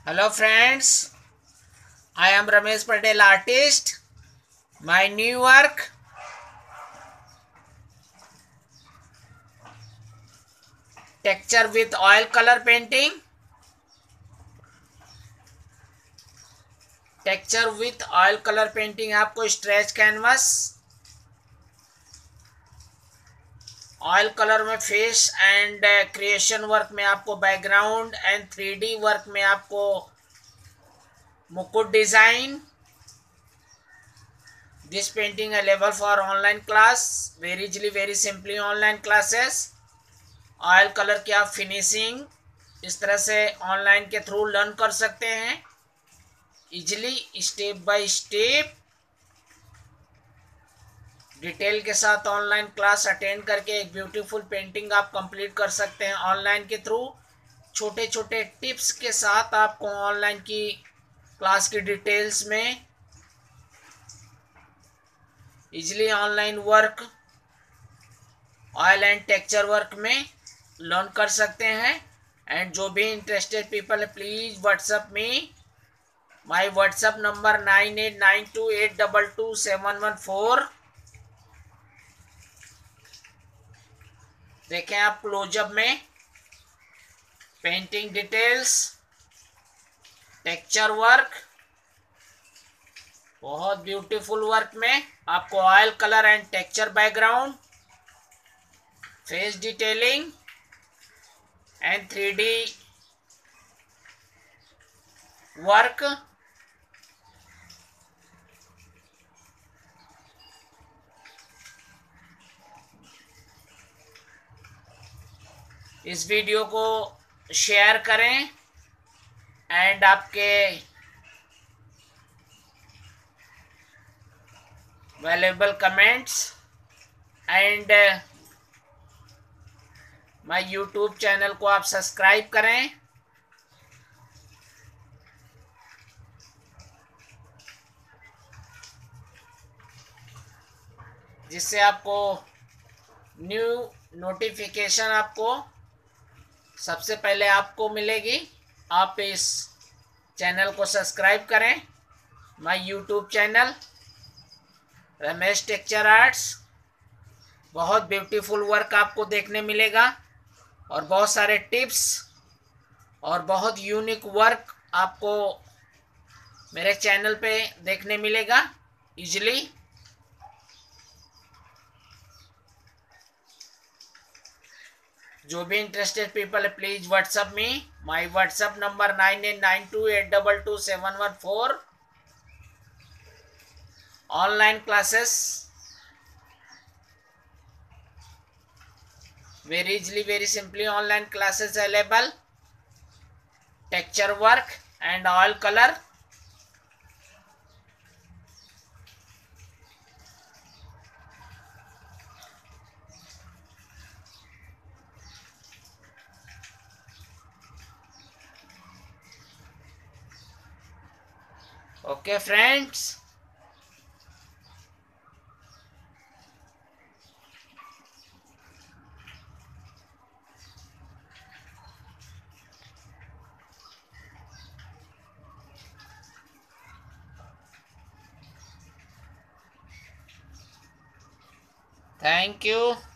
Hello friends, I am Ramesh Patel, artist. My new work, texture with oil color painting. Texture with oil colour painting आपको stretch canvas, oil colour में face and creation work में आपको background and 3D work में आपको मुकुट design. This painting available for online class, very easily very simply online classes. Oil colour की आप finishing इस तरह से ऑनलाइन के थ्रू लर्न कर सकते हैं easily, step by step detail के साथ. ऑनलाइन क्लास अटेंड करके एक ब्यूटीफुल पेंटिंग आप कंप्लीट कर सकते हैं ऑनलाइन के थ्रू. छोटे छोटे टिप्स के साथ आपको ऑनलाइन की क्लास की डिटेल्स में easily online work oil and texture work में लर्न कर सकते हैं. एंड जो भी इंटरेस्टेड पीपल है please WhatsApp me. My WhatsApp number 9892822714. देखें आप क्लोजअप में पेंटिंग डिटेल्स, टेक्सचर वर्क, बहुत ब्यूटीफुल वर्क में आपको oil colour and texture background, face detailing and 3D work. इस वीडियो को शेयर करें एंड आपके valuable comments and my YouTube channel को आप सब्सक्राइब करें. जिससे आपको न्यू नोटिफिकेशन आपको सबसे पहले आपको मिलेगी. आप इस चैनल को सब्सक्राइब करें, my YouTube channel Ramesh texture arts. बहुत ब्यूटीफुल वर्क आपको देखने मिलेगा और बहुत सारे टिप्स और बहुत यूनिक वर्क आपको मेरे चैनल पे देखने मिलेगा इजली. जो भी इंटरेस्टेड पीपल है please WhatsApp me. My WhatsApp number 9892822714. Online classes very easily very simply online classes available. Texture work and oil color. Okay friends, thank you.